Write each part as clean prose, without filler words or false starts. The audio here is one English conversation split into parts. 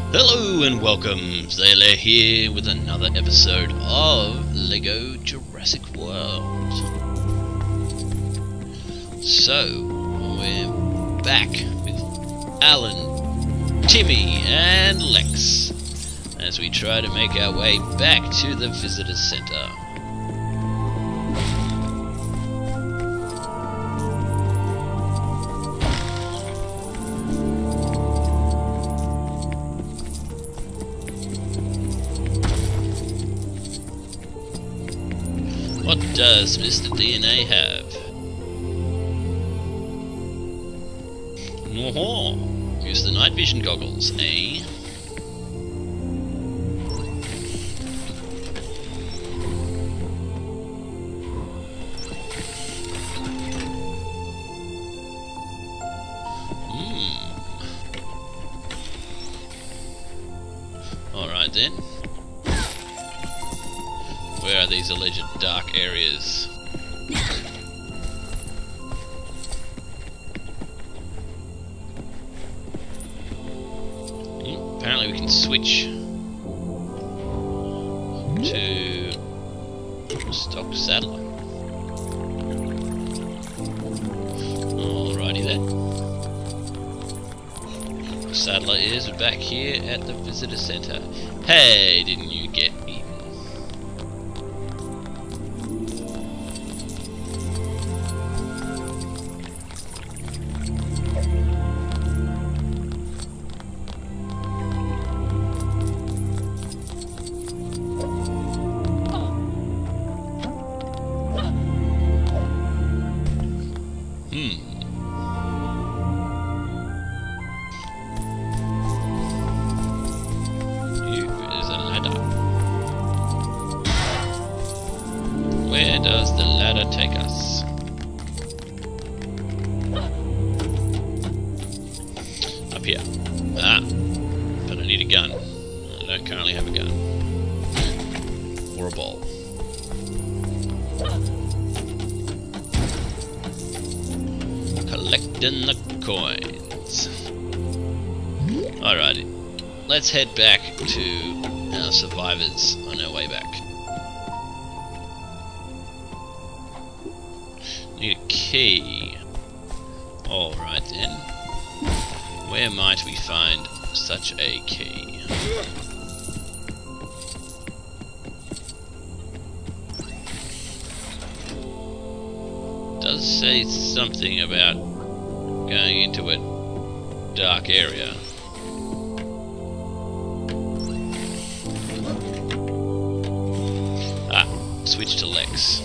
Hello and welcome, Zailleh here with another episode of LEGO Jurassic World. So, we're back with Alan, Timmy and Lex as we try to make our way back to the visitor center. What does Mr. DNA have? Oh, use the night vision goggles, eh? Alright then. Where are these alleged dark areas? Apparently we can switch to stock satellite. Alrighty then. Satellite is back here at the visitor center. Hey, didn't you get eaten? Where does the ladder take us? Up here. Ah, but I need a gun. I don't currently have a gun. Or a ball. Collecting the coins. Alrighty. Let's head back to our survivors on our way back. Need a key. Alright then. Where might we find such a key? Does say something about going into a dark area. Ah, switch to Lex.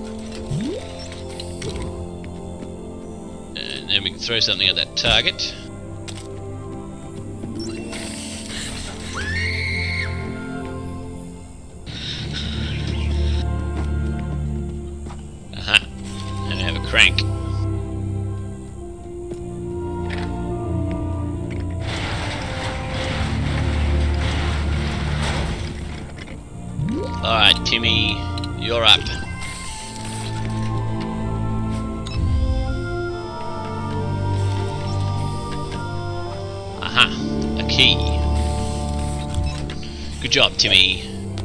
And then we can throw something at that target. Aha! And I have a crank. Alright, Timmy, you're up. Aha, a key. Good job, Timmy.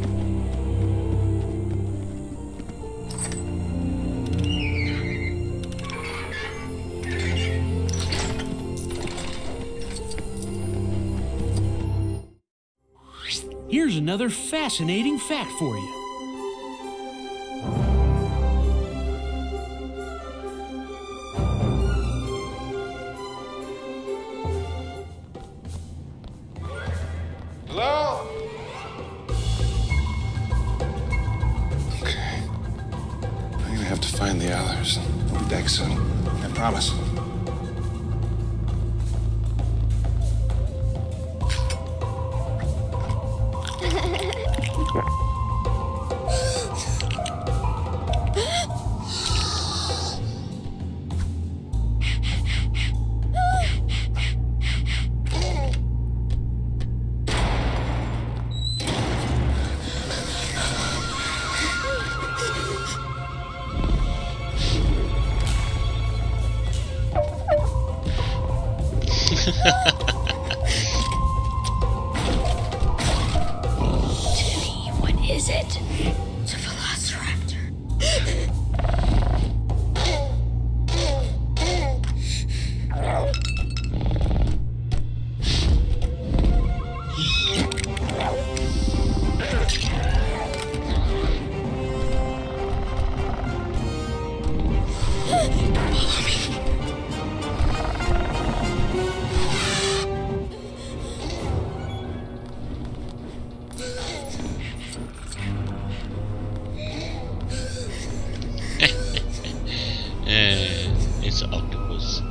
Here's another fascinating fact for you. Hello? Okay. I'm gonna have to find the others. We'll be back soon. I promise. it. It's a velociraptor. It's an octopus.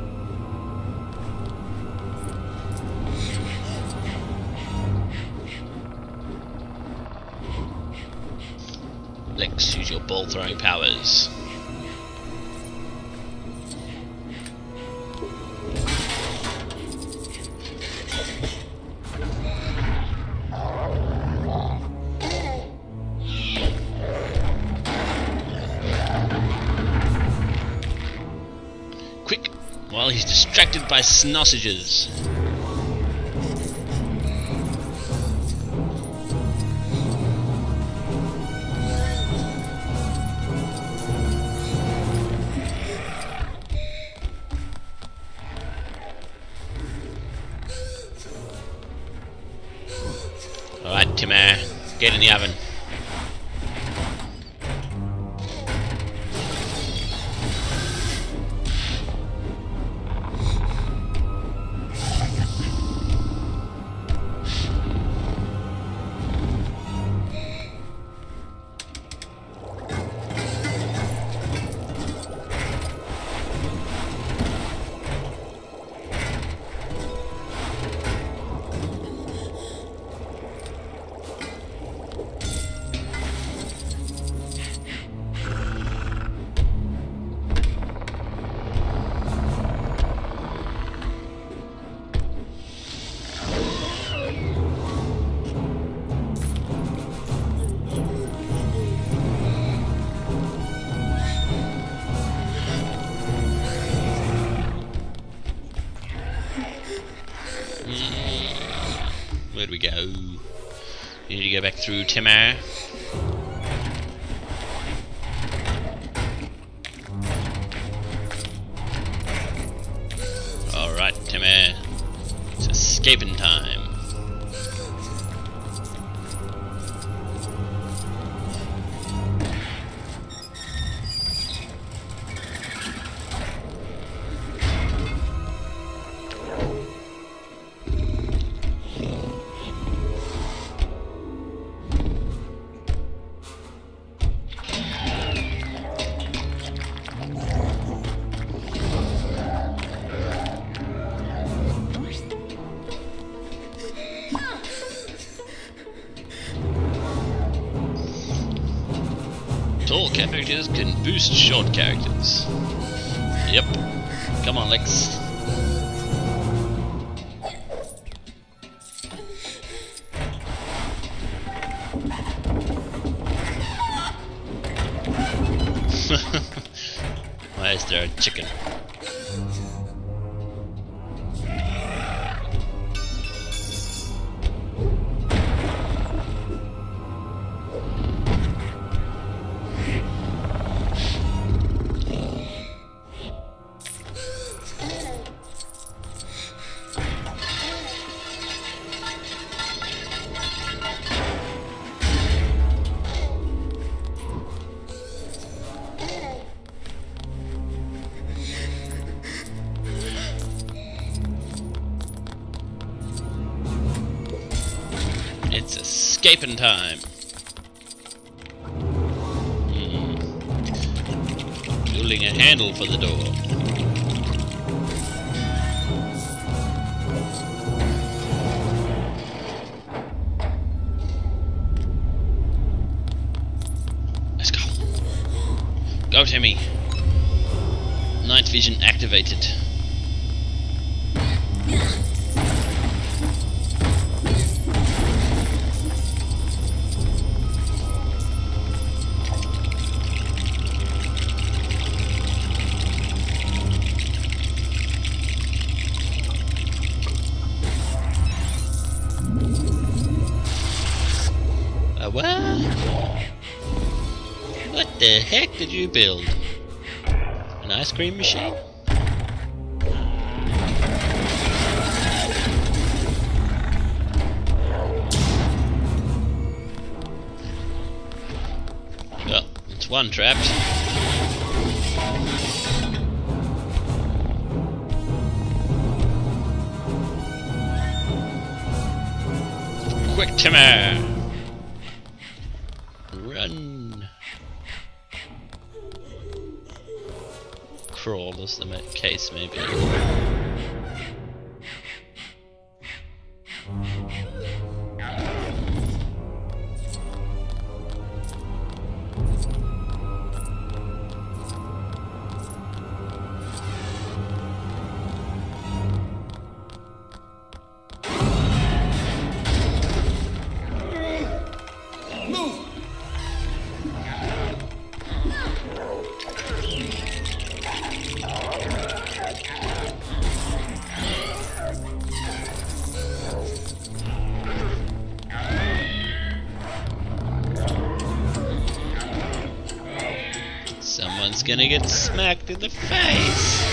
Lex, use your ball throwing powers. Quick, while he's distracted by sausages. Alright, Timmer, get in the oven. Where'd we go? We need to go back through Timmer. Alright, Timmer. It's escaping time. Tall characters can boost short characters. Yep. Come on, Lex. Why is there a chicken? It's escaping time. Building a handle for the door. Let's go. Go, Timmy. Night vision activated. What? What the heck did you build? An ice cream machine? Oh, it's one trapped. Quick, Timmer! Run! Crawl as the case may be. Someone's gonna get smacked in the face!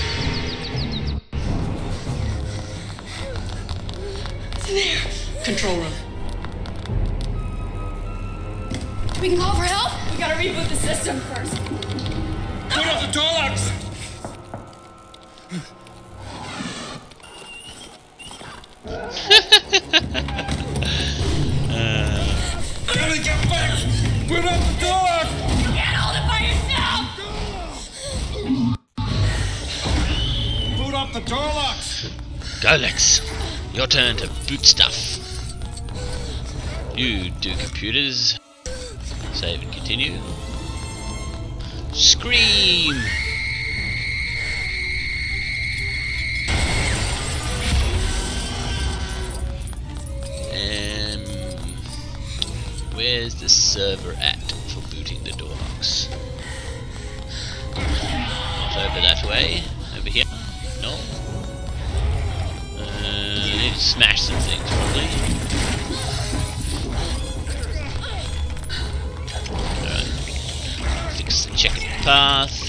There! Control room. We can call for help? We gotta reboot the system first. Put up the door locks! Gotta get back! Put up the door locks! You can't hold it by yourself! Boot up the door locks! Go, Lex! Your turn to boot stuff. You do computers. Save and continue. Scream! Where's the server at for booting the door locks? Not over that way. Over here? No. I need to smash some things, probably. Alright. Fix the checkered path.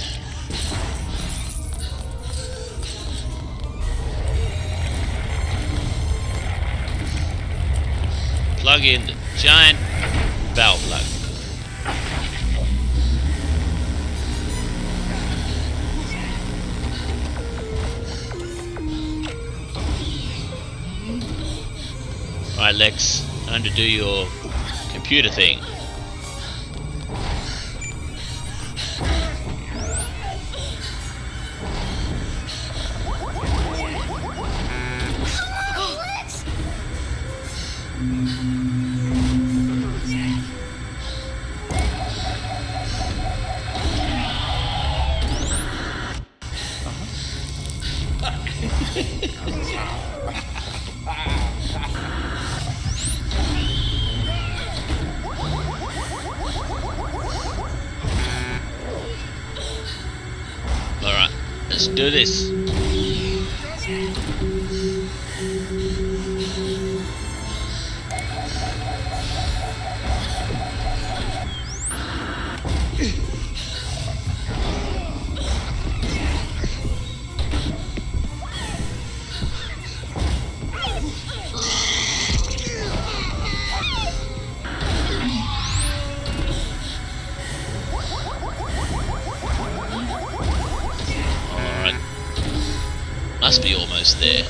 Plug in the giant valve plug. Alright, Lex, time to do your computer thing. Alright, let's do this. Must be almost there.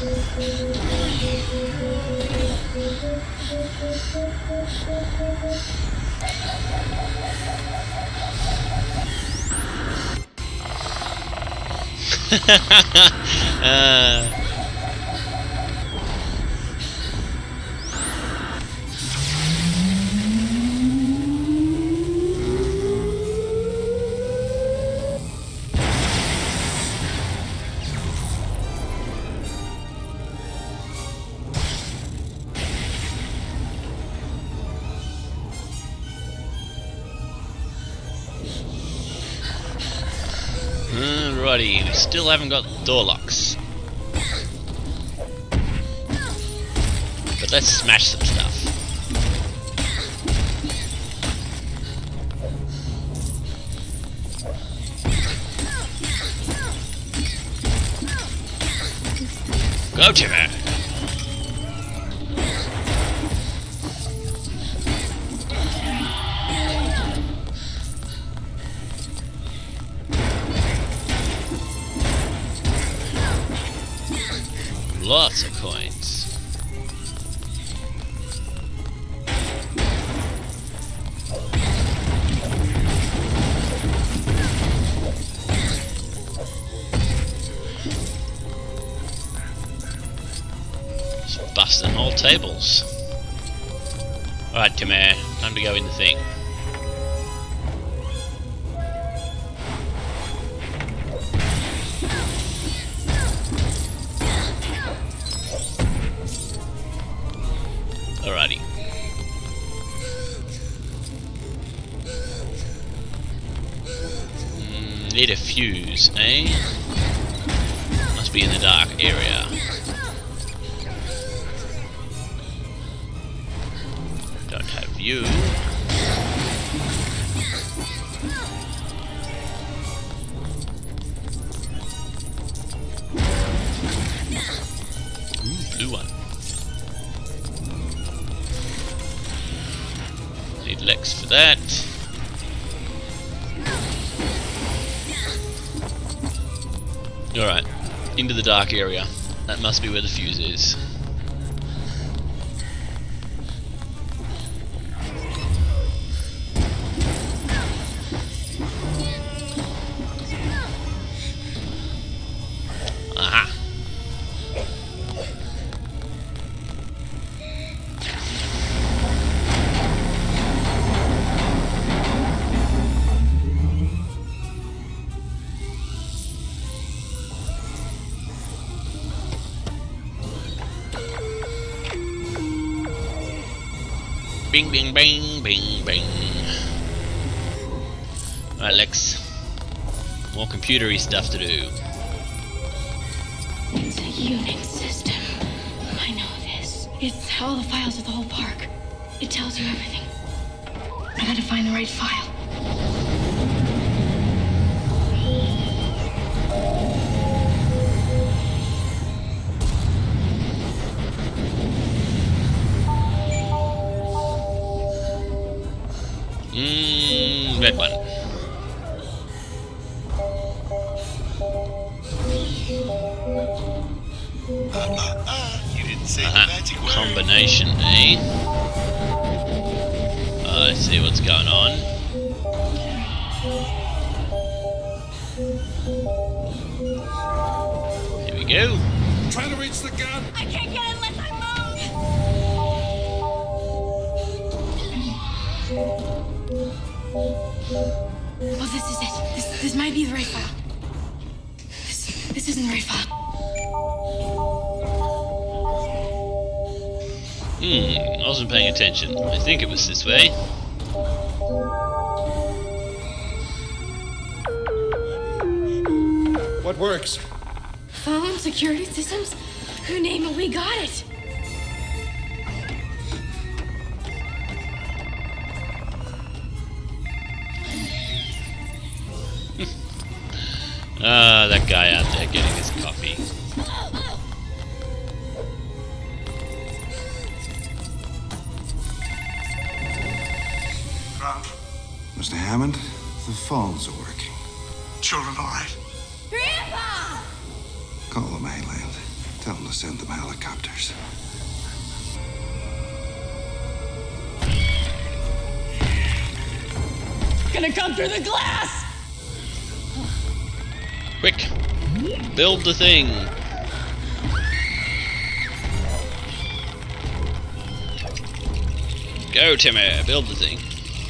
Alrighty, we still haven't got door locks. But let's smash some stuff. Go, Timmy! Lots of coins. Just busting whole tables. Alright, Timmy, time to go in the thing. Alrighty. Need a fuse, eh? Must be in the dark area. Don't have you. Ooh, blue one. Need Lex for that. Alright, into the dark area. That must be where the fuse is. Aha! Bing, bing, bing, bing, bing. Alright, Lex. More computery stuff to do. It's a Unix system. I know this. It's all the files of the whole park. It tells you everything. I gotta find the right file. Red one. You didn't say the magic word. Combination, eh? I see what's going on. Here we go. Trying to reach the gun. I can't get it unless I move! Oh, this is it. This might be the right file. This isn't the right file. I wasn't paying attention. I think it was this way. What works? Phone, security systems? You name it, we got it. That guy out there getting his coffee. Mr. Hammond, the phones are working. Children, all right? Grandpa! Call the mainland. Tell them to send them helicopters. Gonna come through the glass! Quick! Build the thing! Go, Timmy! Build the thing.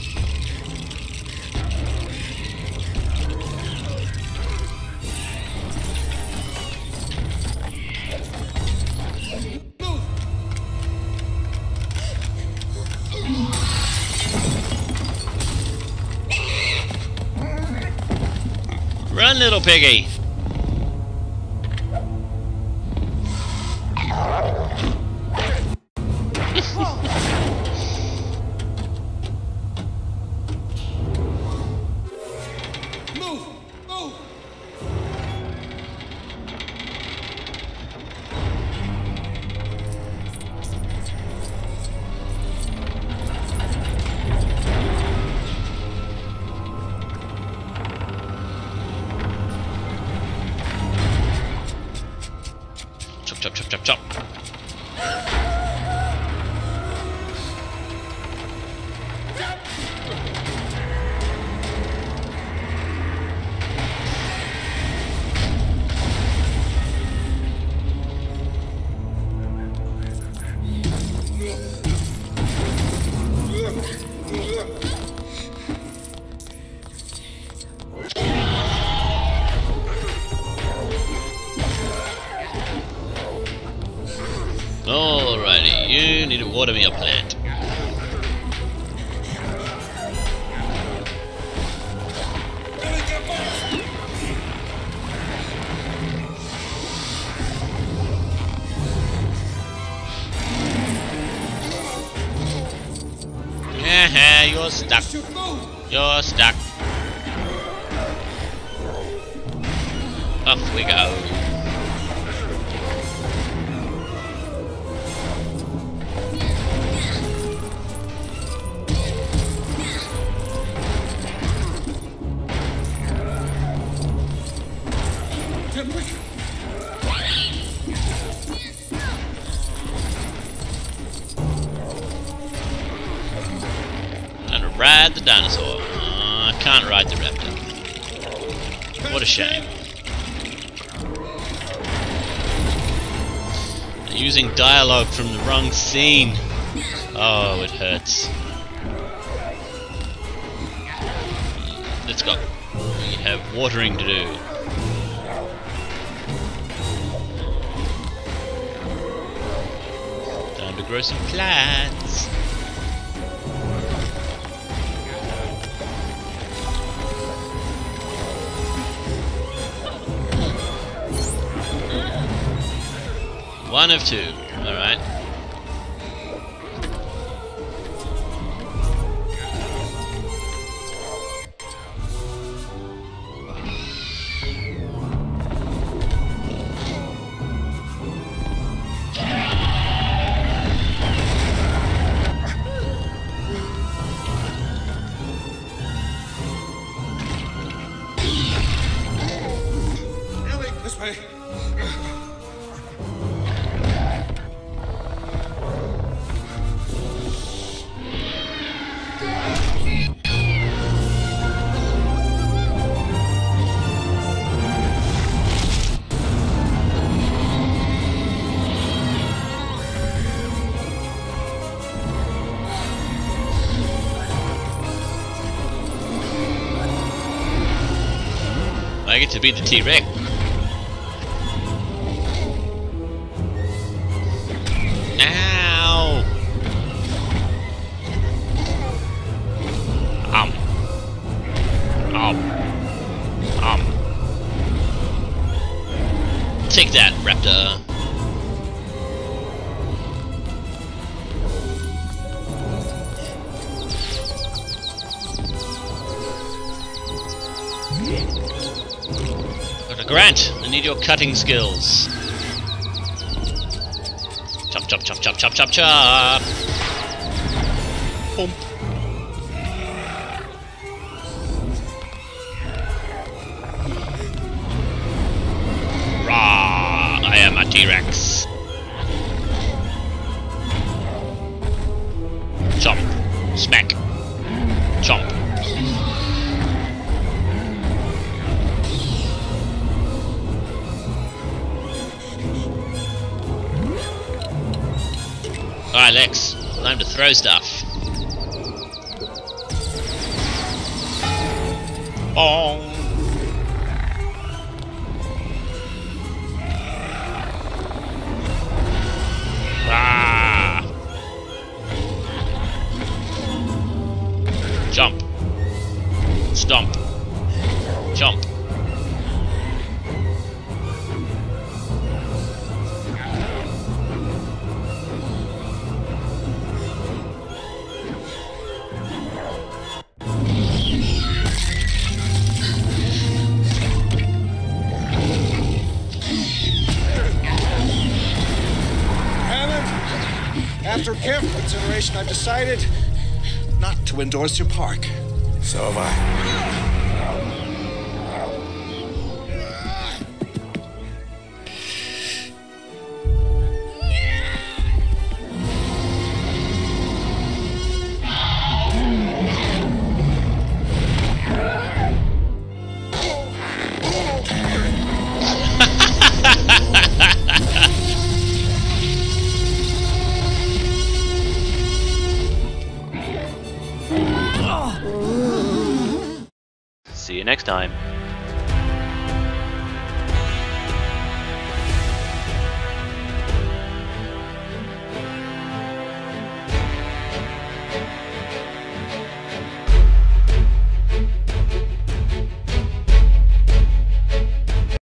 Run, little piggy! You need to water me a plant. You're stuck. You're stuck. Off we go. Ride the dinosaur. I can't ride the raptor. What a shame. Using dialogue from the wrong scene. Oh, it hurts. Let's go. We have watering to do. Time to grow some plants. One of two, alright. Ellie, this way. I get to beat the T-Rex. Ow! Take that, raptor. Grant, I need your cutting skills. Chop, chop, chop, chop, chop, chop, chop. Boom. Rah! I am a T-Rex. Chomp. Smack. Chomp. Alright, Lex, time to throw stuff. Bong! Ah! Jump. Stomp. Jump. After careful consideration, I've decided not to endorse your park. So have I. See you next time.